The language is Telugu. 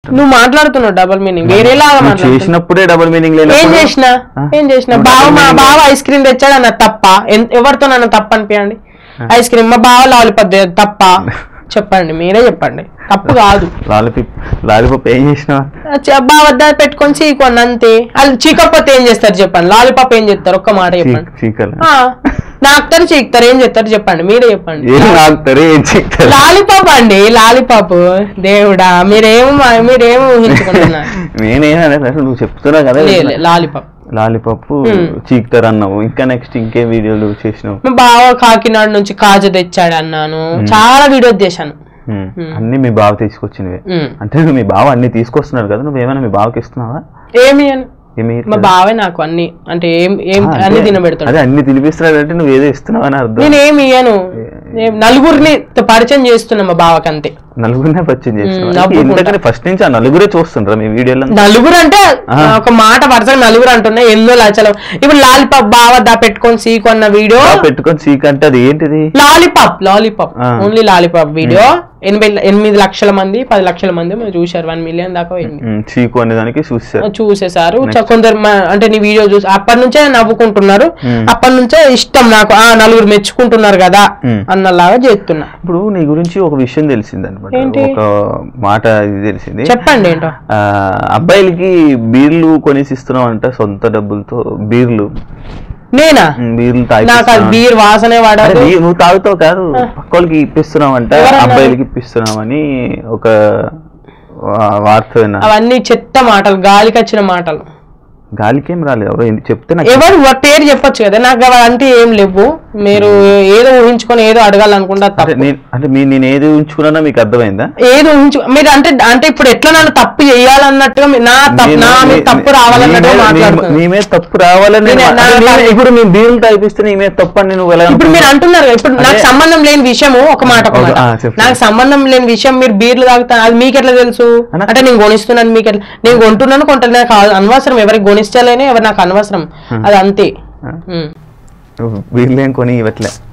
మాట్లాడుతున్నావు నువ్వు మాట్లాడుతున్నావు డబుల్ మీనింగ్ వేరేలాగా చేసినప్పుడే డబుల్ మీనింగ్ లేదు ఏం చేసిన మా బావ ఐస్ క్రీమ్ తెచ్చాడు అన్న తప్ప ఎవరితో నన్ను తప్ప అనిపించండి ఐస్ క్రీమ్ మా బావ లాలిపాప్ తప్ప చెప్పండి మీరే చెప్పండి తప్పు కాదు లాలిపాప్ ఏం చేసిన బావ వద్ద పెట్టుకొని చీకొండి అంతే అది చీకపోతే ఏం చేస్తారు చెప్పండి లాలిపాప్ ఏం చేస్తారు ఒక్క మాట చెప్పండి నాకుతారు చీకుతారు ఏం చేస్తారు చెప్పండి మీరే చెప్పండి లాలిపాప్ అండి లాలిపాప్ దేవుడా మీరేమో ఊహించుకుంటున్నారు నువ్వు చెప్తున్నా కదా లాలిపాప్ చీకుతారు అన్నావు ఇంకా నెక్స్ట్ ఇంకే వీడియోలు చేసినావు బావ కాకినాడ నుంచి కాజు తెచ్చాడు అన్నాను చాలా వీడియోస్ చేశాను అన్ని మీ బావ తీసుకొచ్చినవే అంటే నువ్వు మీ బావ అన్ని తీసుకొస్తున్నాడు కదా నువ్వేమైనా మీ బావకి ఇస్తున్నావా ఏమి మా బావే నాకు అన్ని అంటే అన్ని తినబెడతాడు అదే అన్ని తినిపిస్తున్నాడు అంటే నువ్వు ఏదో ఇస్తున్నావు అని అర్థం నేను ఏమి ఇయ్యను నలుగురిని పరిచయం చేస్తున్నా మా బావకి అంతే నలుగురినే పరిచయం చేస్తున్నా ఫస్ట్ నుంచి ఆ నలుగురే చూస్తుండ్రా మీ వీడియోలో నలుగురు అంటే ఒక మాట వరుస నలుగురు అంటున్నా ఎన్నో లక్షలు ఇప్పుడు లాలిపాప్ బావ పెట్టుకొని సీక్ అన్న వీడియో పెట్టుకొని సీక్ అంటే అది ఏంటిది లాలిపాప్ ఓన్లీ లాలిపాప్ వీడియో 8 లక్షల మంది 10 లక్షల మంది చూసారు 1 మిలియన్ దాకా చీకు అనే దానికి చూసేసారు కొందరు అంటే నీ వీడియో చూసి అప్పటి నుంచే నవ్వుకుంటున్నారు అప్పటి నుంచే ఇష్టం నాకు నలుగురు మెచ్చుకుంటున్నారు కదా అన్నలాగా చేస్తున్నా ఇప్పుడు నీ గురించి ఒక విషయం తెలిసింది అనమాట ఒక మాట ఇది తెలిసింది చెప్పండి ఏంటో అబ్బాయిలకి బీర్లు కొనేసి ఇస్తున్నావు అంట సొంత డబ్బులతో బీర్లు నేనా బీర్లు నాకు బీర్ వాసనే వాడాలి నువ్వు తాగుతావు కాదు పక్కోళ్ళకి ఇప్పిస్తున్నావు అంట అబ్బాయిలకి ఇప్పిస్తున్నావు అని ఒక వార్త విన్నా అవన్నీ చెత్త మాటలు గాలికి వచ్చిన మాటలు గాలికేం రాలేదు ఎవరో చెప్తే ఎవరు పేరు చెప్పొచ్చు కదా నాకు అంటే ఏం లేవు మీరు ఏదో ఊహించుకొని ఏదో అడగాలనుకుంటా అంటే నేను ఏది ఊహించుకున్నా మీకు అర్థమైందా ఏదో మీరు అంటే ఇప్పుడు ఎట్లా నన్ను తప్పు చేయాలన్నట్టుగా తప్పు రావాలన్నట్టుగా మాట్లాడుతున్నారు మేమే తప్పు రావాలని ఇప్పుడు మేము బీర్లు తాగిపిస్తే మేమే తప్పు అని నువ్వు ఇప్పుడు మీరు అంటున్నారు ఇప్పుడు నాకు సంబంధం లేని విషయము ఒక మాట నాకు సంబంధం లేని విషయం మీరు బీర్లు తాగుతా అది మీకు ఎట్లా తెలుసు అంటే నేను కొనిస్తున్నాను మీకు ఎట్లా నేను కొంటున్నాను కొంటాను నాకు అనవసరం ఎవరికి కొనిస్తలేనే ఎవరు నాకు అనవసరం అది అంతే వీళ్ళేం కొని ఇవ్వట్లే